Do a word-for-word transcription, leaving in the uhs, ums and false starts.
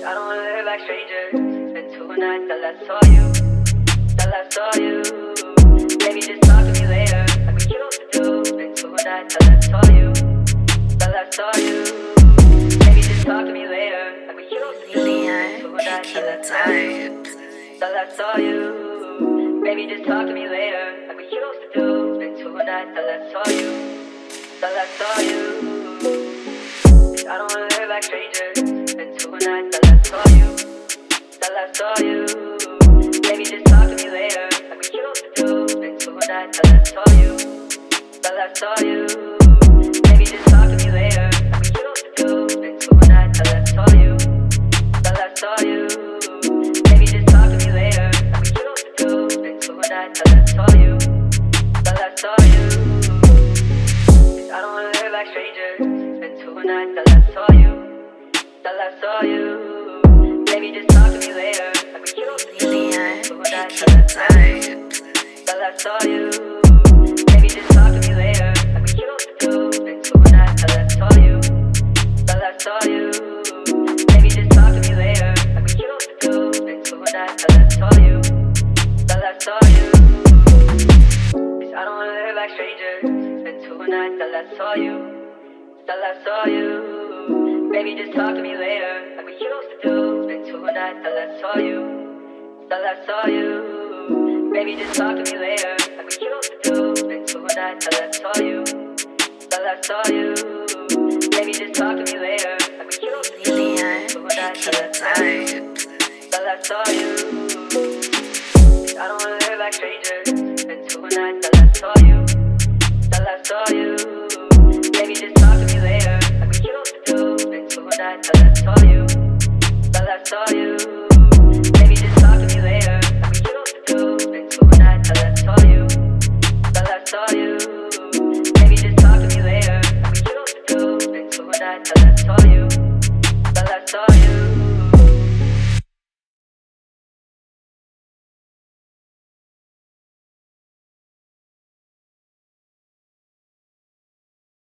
I don't wanna live like strangers. Been to a night till I saw you, till I saw you. Baby, just talk to me later, like we used to do. Been to a night till I saw you, till I saw you. Baby, just talk to me later, like we used to do. Been to a night till I saw you, till I saw you. Baby, just talk to me later, like we used to do. Been to a night till I saw you, till I saw you. I don't wanna live like strangers. Been to a night till I saw you, till I saw you. Baby, just talk to me later, like we used to do. Been to a night till I saw you, till I saw you. Baby, just talk to me later, like we used to do. Been to a night till I saw you, till I saw you. Baby, just talk to me later, like we used to do. Been to a night till I saw you, till I saw you. I don't wanna live like strangers. Been to a night till I saw you, till I saw you. Baby, just talk to me later, like we used to do. Been to a night till I saw you, till I saw you. Baby, just talk to me later, like we used to do. Been to a night till I saw you, till I saw you. Baby, just talk to me later, like we used to do. Been to a night till I saw you, till I saw you. I don't wanna live like strangers. Been to a night till I saw you, till I saw you. Baby, just talk to me later, like we used to do. Been to a night till I saw you, till I saw you. Baby, just talk to me later, like we used to do. Been to a night till I saw you, till I saw you. Baby, just talk to me later, like we used to do. Been to a night till I saw you, till I saw you. I don't wanna live like strangers. Been to a night till I saw you, till I saw you. Baby, just talk to me later, like we used to do. Been to a night till I saw you, till I saw you. Baby, just talk to me later, like we used to do. Been to a night till I saw you, till I saw you. Baby, just talk to me later, like we used to do. Been to a night till I saw you,